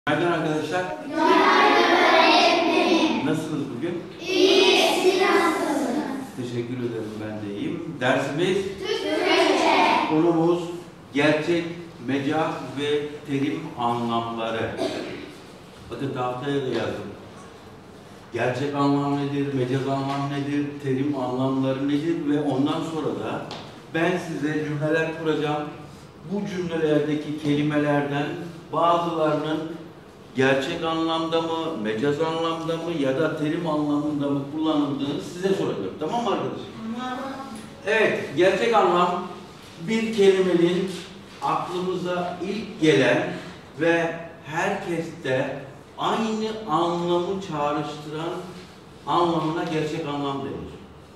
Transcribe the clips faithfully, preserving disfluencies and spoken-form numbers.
Günaydın arkadaşlar. Günaydın öğretmenim. Nasılsınız bugün? İyi, siz nasılsınız? Teşekkür ederim, ben de iyiyim. Dersimiz Türkçe. konumuz gerçek, mecaz ve terim anlamları. Bakın tahtaya da yazdım. Gerçek anlam nedir, mecaz anlam nedir, terim anlamları nedir ve ondan sonra da ben size cümleler kuracağım. Bu cümlelerdeki kelimelerden bazılarının gerçek anlamda mı, mecaz anlamda mı ya da terim anlamında mı kullanıldığını size soracağım. Tamam mı arkadaşlar? Evet, gerçek anlam bir kelimenin aklımıza ilk gelen ve herkeste aynı anlamı çağrıştıran anlamına gerçek anlam denir.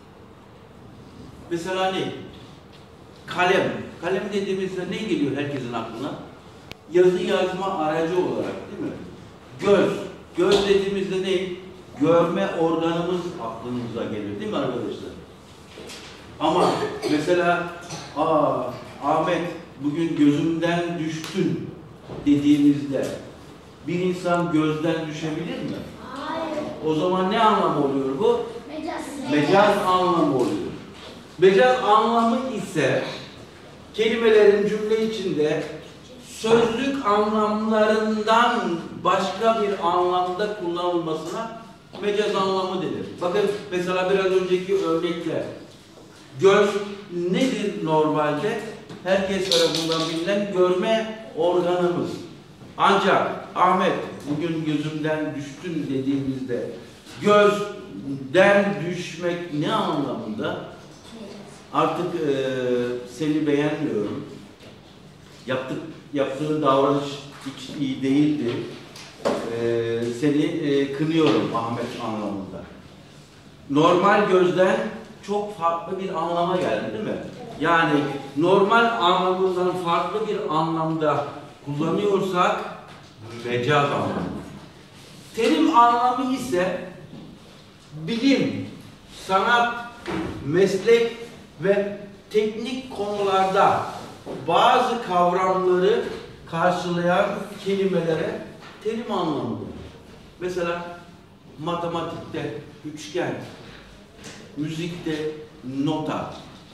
Mesela ne? Kalem. Kalem dediğimizde ne geliyor herkesin aklına? Yazı yazma aracı olarak, değil mi? Göz. Göz dediğimizde ne? Görme organımız aklımıza gelir, değil mi arkadaşlar? Ama mesela, aa, Ahmet bugün gözümden düştün dediğimizde bir insan gözden düşebilir mi? Hayır. O zaman ne anlamı oluyor bu? Mecaz. Mecaz anlamı oluyor. Mecaz anlamı ise kelimelerin cümle içinde sözlük anlamlarından başka bir anlamda kullanılmasına mecaz anlamı denir. Bakın mesela biraz önceki örnekler. Göz nedir normalde? Herkes tarafından bilinen görme organımız. Ancak Ahmet bugün gözümden düştün dediğimizde gözden düşmek ne anlamında? Artık e, seni beğenmiyorum. Yaptık, yaptığın davranış hiç iyi değildi. E, seni e, kınıyorum Ahmet anlamında. Normal gözden çok farklı bir anlama geldi, değil mi? Yani normal anlamından farklı bir anlamda kullanıyorsak mecaz anlamı. Terim anlamı ise bilim, sanat, meslek ve teknik konularda bazı kavramları karşılayan kelimelere terim anlamıdır. Mesela matematikte üçgen, müzikte nota,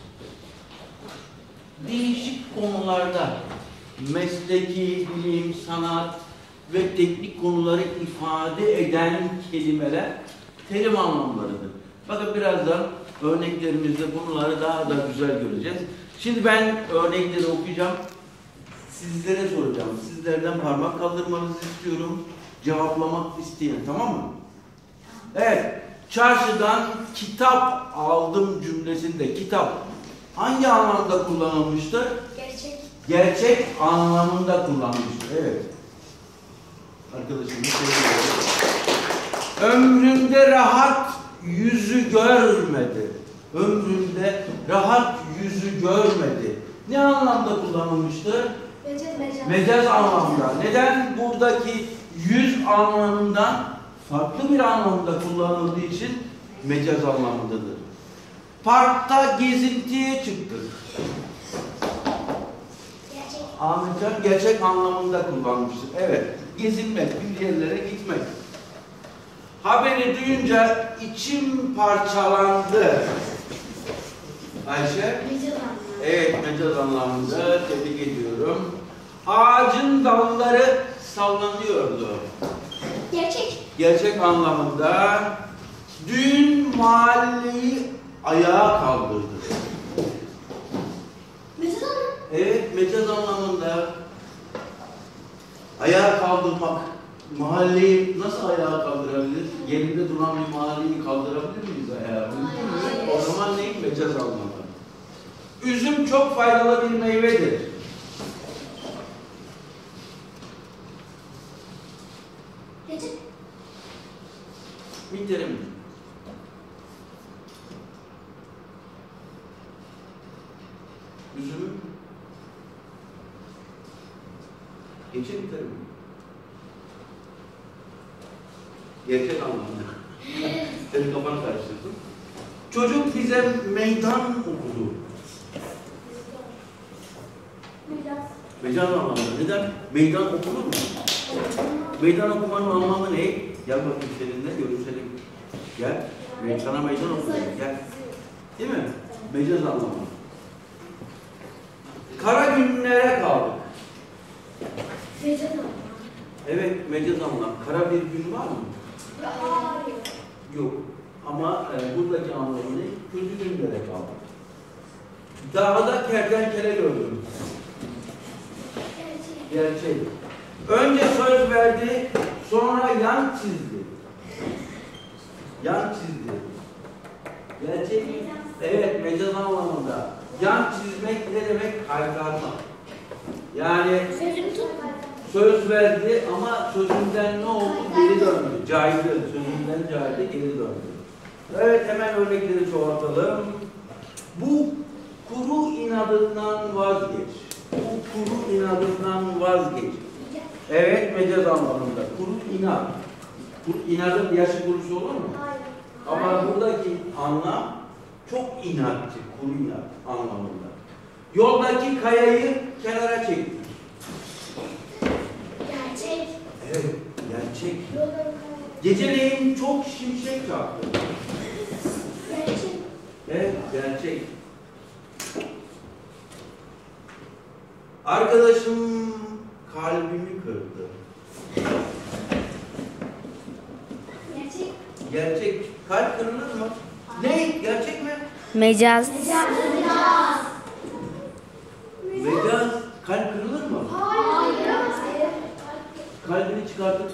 değişik konularda mesleki, bilim, sanat ve teknik konuları ifade eden kelimeler terim anlamlarıdır. Bakın birazdan örneklerimizde bunları daha da güzel göreceğiz. Şimdi ben örnekleri okuyacağım. Sizlere soracağım. Sizlerden parmak kaldırmanızı istiyorum. Cevaplamak isteyen, tamam mı? Evet. Çarşıdan kitap aldım cümlesinde kitap hangi anlamda kullanılmıştır? Gerçek. Gerçek anlamında kullanılmıştır. Evet. Arkadaşım ömrümde rahat yüzü görmedi. Ömrümde rahat yüzü görmedi. Ne anlamda kullanılmıştır? Mecaz. Mecaz. Mecaz anlamda. Neden buradaki yüz anlamından farklı bir anlamda kullanıldığı için mecaz anlamındadır. Parkta gezintiye çıktı. Gerçek. Ahmetcan gerçek anlamında kullanmıştır. Evet, gezinmek, bir yerlere gitmek. Haberi duyunca içim parçalandı. Ayşe? Mecaz anlamı. Evet, mecaz anlamında tebrik ediyorum. Ağacın dalları sallanıyordu. Gerçek. Gerçek anlamında düğün mahalleyi ayağa kaldırdı. Mecaz anlamı. Evet, mecaz anlamında ayağa kaldırmak, mahalleyi nasıl ayağa kaldırabilir? Yerinde duran bir mahalleyi kaldırabilir miyiz ayağa? Hayır. O zaman ne? Mecaz anlamı. Üzüm çok faydalı bir meyvedir. Gerçek. Bir terim. Üzümü geçen bir terim. Gerçek anlamda. Senin kafanı karıştırdın. Çocuk bize meydan okudu. Mecaz. Mecaz anlamda. Neden? Meydan okunur mu? Meydan okumanın anlamı ne? Gel bakayım seninle görüşelim. Gel. Sana meydan okuyalım. Gel. Değil mi? Mecaz anlamı. Kara günlere kaldık. Mecaz anlamı. Evet, mecaz anlamı. Kara bir gün var mı? Hayır. Yok. Ama e, buradaki anlamı ne? Kötü günlere kaldık. Dağda kertenkele gördüm. Gerçek. Gerçek. Önce söz verdi, sonra yan çizdi. Yan çizdi. Gerçek. Evet, mecaz anlamında. Yan çizmek ne demek? Kaytarmak. Yani Sözünü tut. söz verdi ama sözünden ne oldu? Geri döndü. Caydı. Sözünden caydı, geri döndü. Evet, hemen örnekleri çoğaltalım. Bu kuru inadından vazgeç. Bu kuru inadından vazgeç. Evet, mecaz anlamında. Kuru inat. Kuru inadın yaşı kurusu olur mu? Hayır. Ama buradaki anlam çok inatçı, kuru inat anlamında. Yoldaki kayayı kenara çekti. Gerçek. Evet, gerçek. Yolda Geceleyin çok şimşek çaktı. gerçek. Evet, gerçek. Arkadaşım kalbimi kırdı. Gerçek. Gerçek. Kalp kırılır mı? Ne? Gerçek mi? Mecaz. Mecaz. Mecaz. Kalp kırılır mı? Hayır. Kalbini çıkartıp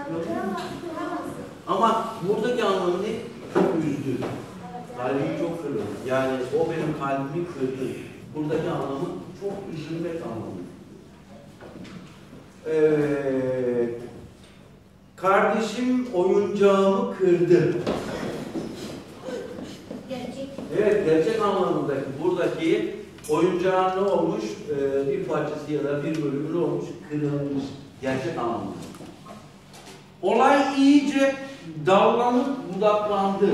ama buradaki anlamı ne? Çok üzdü. Kalbim çok kırıldı. Yani o benim kalbimi kırdı. Buradaki anlamı çok üzülmek anlamı. Evet. Kardeşim oyuncağımı kırdı. Gerçek. Evet, gerçek anlamındaki buradaki oyuncağın ne olmuş? Ee, bir parçası ya da bir bölümü ne olmuş? Kırılmış. Gerçek anlamında. Olay iyice dallanıp budaklandı.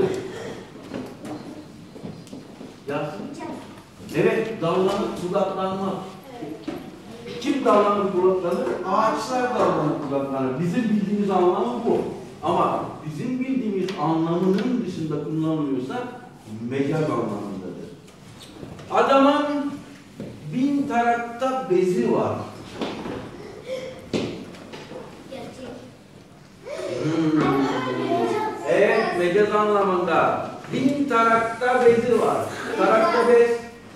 Yazsın. Evet, dallanıp budaklanmak. Kim dallanıp budaklanır? Ağaçlar dallanıp budaklanır. Bizim bildiğimiz anlamı bu. Ama bizim bildiğimiz anlamının dışında kullanılıyorsa mecaz anlamındadır. Adamın bin tarakta bezi var. Gerçek. Hmm. Evet, mecaz anlamında. Bin tarakta bezi var. Tarakta bez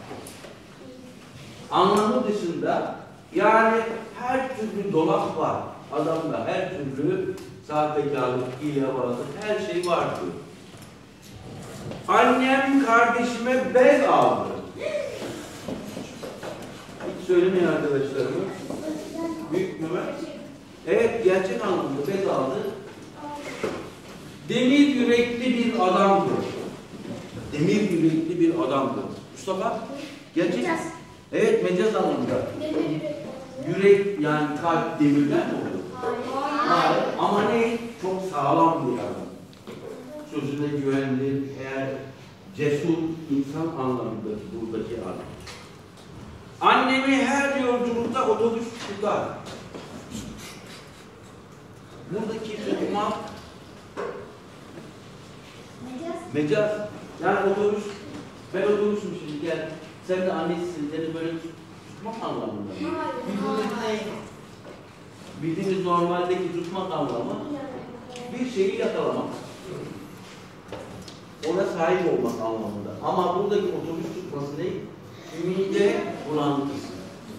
anlamı dışında yani her türlü dolap var. Adamda her türlü sahtekarlık, hilebazlık, her şey var diyor. Annem kardeşime bez aldı. Hiç söylemeyin arkadaşlarımız. Büyük Mehmet. Evet, gerçek anlamda bez aldı. Demir yürekli bir adamdı. Demir yürekli bir adamdı. Mustafa, gerçek. Mecaz. Evet, mecaz anlamında. Demir yürek. Yürek yani kalp demirden mi oluyor? Hayır. Ama ne? Çok sağlam bir adam. Sözüne güvenilir, eğer cesur insan anlamında buradaki adam. Annemi her yolculukta otobüs tutar. Buradaki tutmak Mecaz. mecaz. Yani otobüs, ben otobüsüm şimdi gel. Sen de annesisin, seni böyle tutmak anlamında. Hayır. Bildiğimiz normaldeki tutmak anlamı bir şeyi yakalamak. Ona sahip olmak anlamında. Ama buradaki otobüs tutması ne? Mide bulantısı.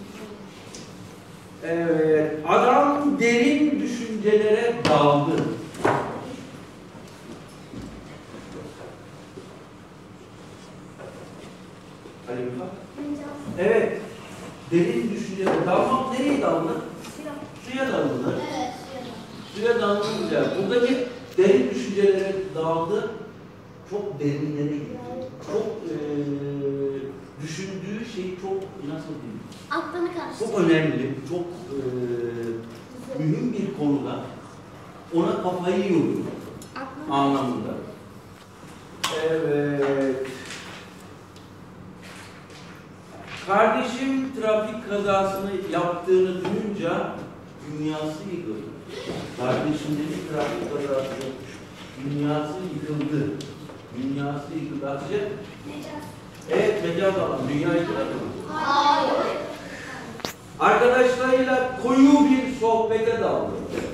Evet, adam derin düşüncelere daldı. Halife. Evet, derin düşüncelere dalmak nereye daldı? Suya dalınır. Evet. Suya dalınınca buradaki derin düşüncelere daldı. Çok derinlere gitti. Çok e, düşündüğü şey çok nasıl diyeyim? Aklını karıştır. Çok önemli, çok e, mühim bir konuda ona kafayı yoruyor anlamında. Evet. Kardeşim trafik kazasını yaptığını duyunca dünyası yıkıldı. Kardeşim dedi ki Rabbim dünyası yıkıldı. Dünyası yıkıldı. Hatice? Mecaz. Evet, mecaz alan. Dünya yıkıldı mı? Hayır. Arkadaşlarıyla koyu bir sohbete daldı.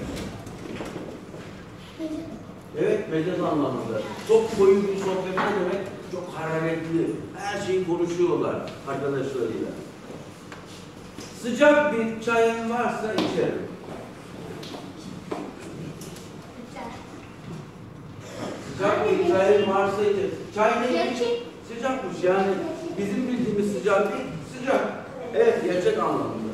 Evet, mecaz anlamında. Çok koyu bir sohbet ne demek? Çok hararetli. Her şeyi konuşuyorlar arkadaşlarıyla. Sıcak bir çayın varsa içerim. Sıcak bir çayın varsa içerim. Çay ne? Gerçek. Sıcakmış yani. Bizim bildiğimiz sıcak değil, sıcak. Evet, gerçek anlamında.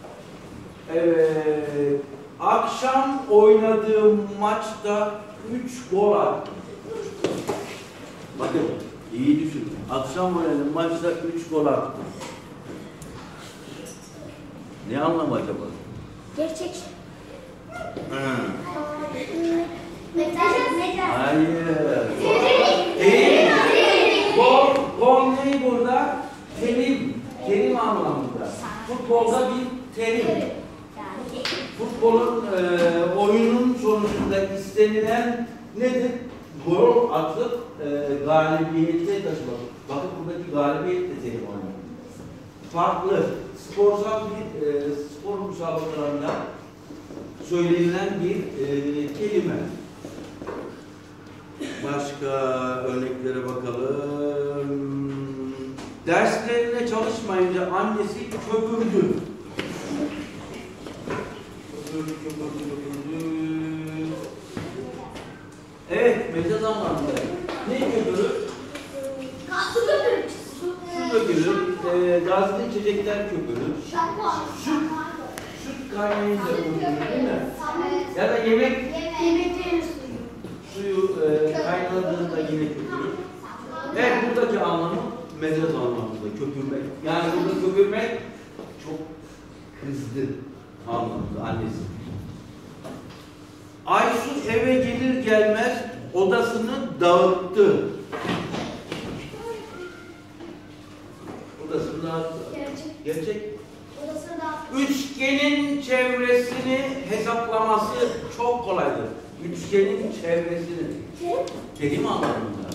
Evet. Akşam oynadığım maçta üç gol attım. Bakın, iyi düşünün. Akşam oynadığım maçta üç gol attım. Ne anlamı acaba? Gerçek. Hı. Mecaz. Mecaz. Hayır. Değil. Gol, gol ne burada? Terim. Terim anlamında. Futbolda bir terim. Futbolun e, oyunun sonucunda istenilen nedir? Gol atıp e, galibiyete taşımak. Bakın buradaki galibiyet de terim oynuyor. Farklı, sporsal bir e, spor müsabakalarında söylenilen bir e, kelime. Başka örneklere bakalım. Derslerine çalışmayınca annesi köpürdü. Köpürdü, köpürdü, köpürdü. Evet, mecaz anlamında. Ne köpürür? Su dökülür. Su dökülür. E, gazlı içecekler köpürür. Şampuan. Süt, süt kaynayınca köpürür değil mi? Ya da yemek Yemeklerin suyu. suyu e, kaynadığında yine köpürür. Evet, buradaki anlamı mecaz anlamında köpürmek. Yani burada köpürmek çok kızdı anlamında annesi. Aysun eve gelir gelmez odasını dağıttı. Odasını dağıttı. Gerçek. Gerçek. Odasını da. Üçgenin çevresini hesaplaması çok kolaydır. Üçgenin çevresini. Terim anlamında.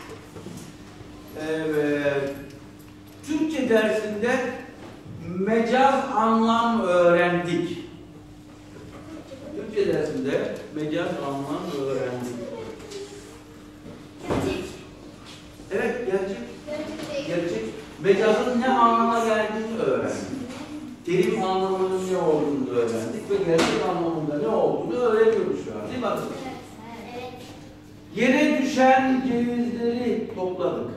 Evet. Türkçe dersinde mecaz anlam öğrendik. Türkçe dersinde mecaz anlam öğrendik. Gerçek. Evet, gerçek. Gerçek. Gerçek. Mecazın ne anlama geldiğini öğrendik. Terim anlamının ne olduğunu öğrendik ve gerçek anlamında ne olduğunu öğreniyoruz şu an. Değil mi arkadaşlar? Evet. Yere düşen cevizleri topladık.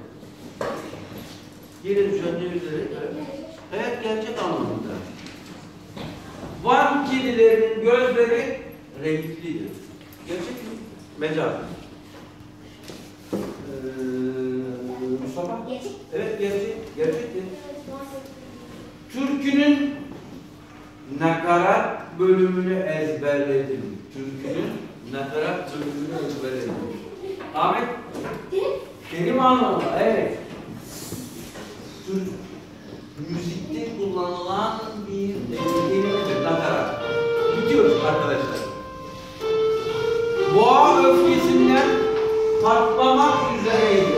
Yere düşen cevizleri, evet. Evet, gerçek anlamında. Van kedilerinin gözleri renklidir. Gerçek mi? Mecaz. Ee, Mustafa? Gerçek. Evet, gerçek. Gerçektir. Türkünün nakarat bölümünü ezberledim. Türkünün nakarat bölümünü ezberledim. Ahmet? Terim anlamı, evet. Türk müzikte kullanılan bir kelimedir, nakarat. Gidiyoruz arkadaşlar. Boğa öfkesinden patlamak üzereydi.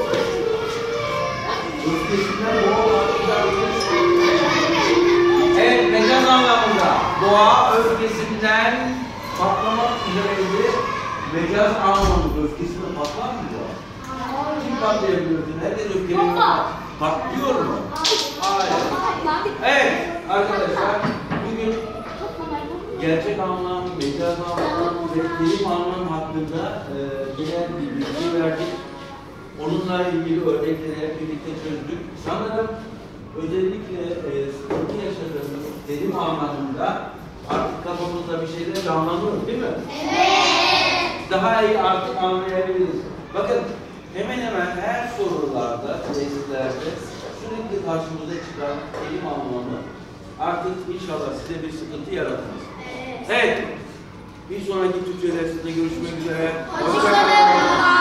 Öfkesinden boğa patlamak üzereydi. Evet, mecaz anlamında. Boğa öfkesinden patlamak üzereydi. Mecaz anlamında öfkesinden patlar mı boğa? Kim patlayabiliyor? Herkes öfkeleniyor. Patlıyor mu? Hayır. Evet arkadaşlar, bugün gerçek anlam, mecaz anlam ve terim anlam hakkında e, genel bir bilgi verdik. Onunla ilgili örnekleri hep birlikte çözdük. Sanırım özellikle e, sıkıntı yaşadığımız terim anlamında artık kafamızda bir şeyler canlanıyor, değil mi? Evet. Daha iyi artık anlayabiliriz. Bakın, hemen hemen her sorularda, testlerde sürekli karşımıza çıkan terim anlamı artık inşallah size bir sıkıntı yaratmaz. Evet. Bir sonraki Türkçe dersinde görüşmek üzere. Hoşçakalın.